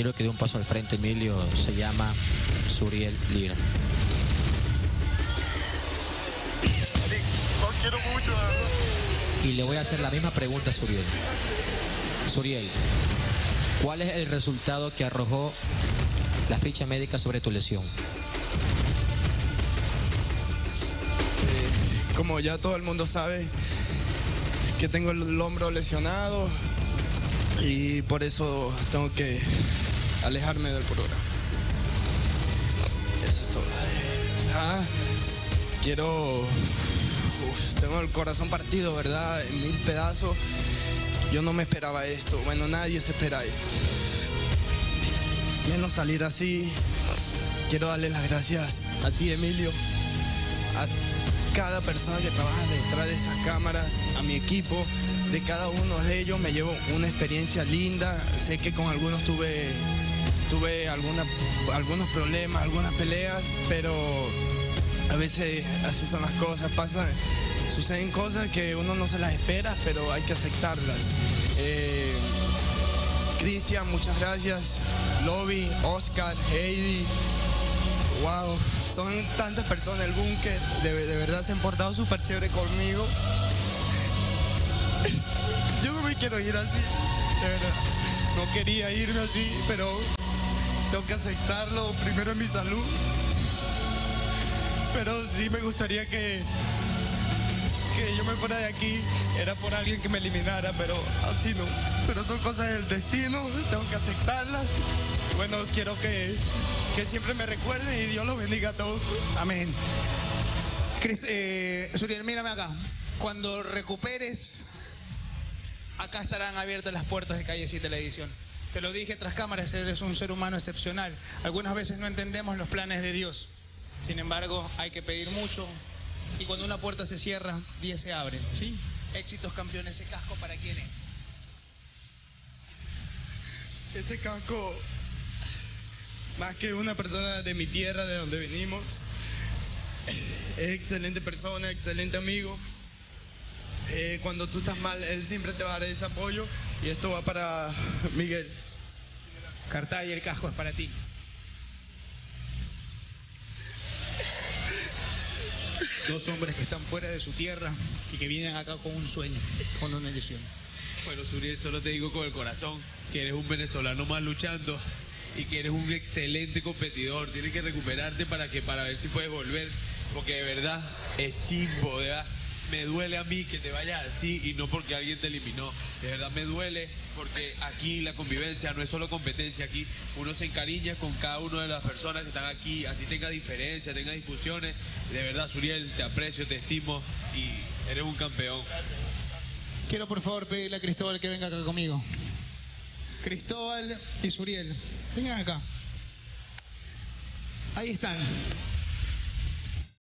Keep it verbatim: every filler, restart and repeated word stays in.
quiero que dé un paso al frente, Emilio. Se llama Suriel Lira. Lo quiero mucho, ¿verdad? Y le voy a hacer la misma pregunta a Suriel. Suriel, ¿cuál es el resultado que arrojó la ficha médica sobre tu lesión? Eh, como ya todo el mundo sabe, que tengo el hombro lesionado y por eso tengo que alejarme del programa. Eso es todo. Ah, quiero... Uf, tengo el corazón partido, ¿verdad? En mil pedazos. Yo no me esperaba esto. Bueno, nadie se espera esto. Menos salir así. Quiero darle las gracias a ti, Emilio, a cada persona que trabaja detrás de esas cámaras, a mi equipo. De cada uno de ellos me llevo una experiencia linda. Sé que con algunos tuve, tuve alguna, algunos problemas, algunas peleas, pero a veces así son las cosas, pasan, suceden cosas que uno no se las espera, pero hay que aceptarlas. Eh, Cristian, muchas gracias. Lobby, Oscar, Heidi, wow, son tantas personas, el búnker, de, de verdad se han portado súper chévere conmigo. Yo no me quiero ir así, de verdad. No quería irme así, pero tengo que aceptarlo. Primero en mi salud. Pero sí me gustaría que, que yo me fuera de aquí. Era por alguien que me eliminara, pero así no. Pero son cosas del destino, tengo que aceptarlas. Bueno, quiero que, que siempre me recuerden y Dios los bendiga a todos. Amén. Crist eh, Suriel, mírame acá. Cuando recuperes, acá estarán abiertas las puertas de Calle siete Televisión. Te lo dije tras cámaras, eres un ser humano excepcional. Algunas veces no entendemos los planes de Dios. Sin embargo, hay que pedir mucho. Y cuando una puerta se cierra, diez se abren, ¿sí? Éxitos, campeones. ¿Ese casco para quién es? Este casco, más que una persona de mi tierra, de donde venimos, es excelente persona, excelente amigo. Eh, cuando tú estás mal, él siempre te va a dar ese apoyo. Y esto va para Miguel. Cartaya, el casco es para ti. Dos hombres que están fuera de su tierra y que vienen acá con un sueño, con una ilusión. Bueno, Suriel, solo te digo con el corazón que eres un venezolano más luchando y que eres un excelente competidor. Tienes que recuperarte para que para ver si puedes volver, porque de verdad es chimbo, de verdad. Me duele a mí que te vayas así y no porque alguien te eliminó. De verdad me duele porque aquí la convivencia no es solo competencia. Aquí uno se encariña con cada una de las personas que están aquí, así tenga diferencias, tenga discusiones. De verdad, Suriel, te aprecio, te estimo y eres un campeón. Quiero por favor pedirle a Cristóbal que venga acá conmigo. Cristóbal y Suriel, vengan acá. Ahí están.